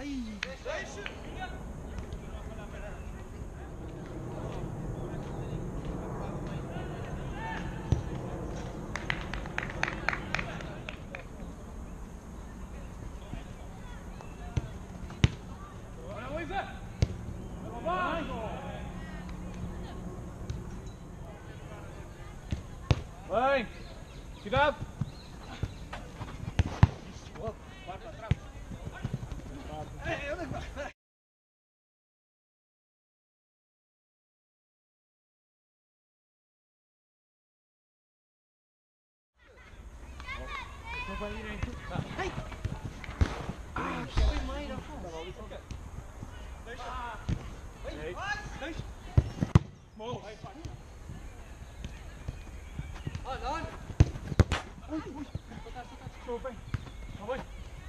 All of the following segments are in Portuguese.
Bem, cuidado! Vai para trás! Não vai ir em tudo. Ai! Primeiro! Deixa! Deixa! Bom! Olha! Ui! Estou bem! Está bem!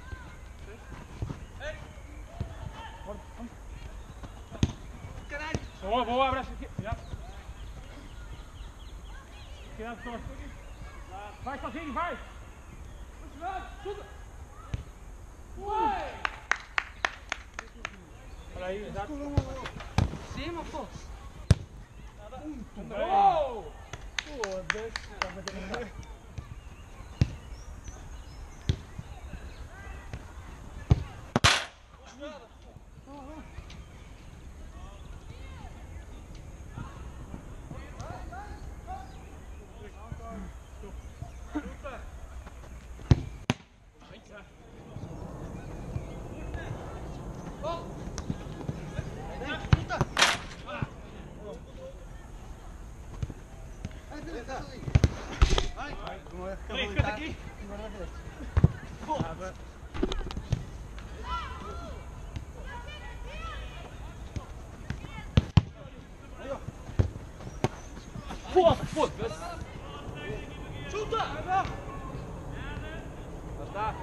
Bora, vamos! Caralho! Boa, abraça aqui! Cuidado! Cuidado, Torre! Vai sozinho, vai! Chuta! Vai! Olha aí, exato! Cima, pô! Muito bem! Foda-se! Fica aqui! Foda-se! Chuta! Já está!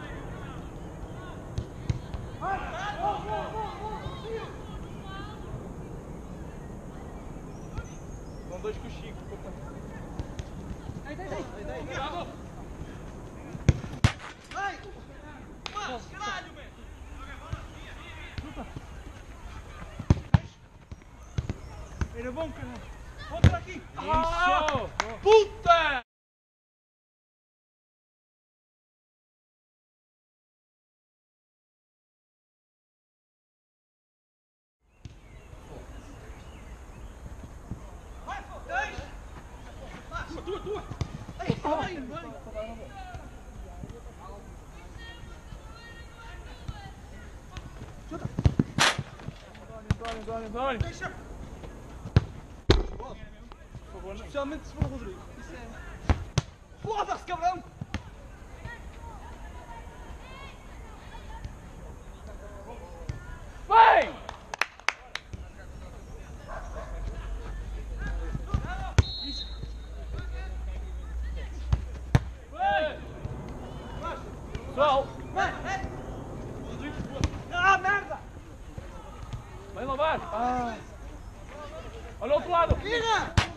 São dois coxinhos. Bravo! Ai! Caralho, velho! Era bom, caralho! Outra aqui! Isso! Puta! Vai, pô! Deixa! Tua! Ai, mãe! António! Deixa! Por favor, não. Especialmente se for o Rodrigo. Isso é... Foda-se, cabrão! Vai! Pessoal! Vai! Ah, merda! Vai lavar! Olha o outro lado! Vira!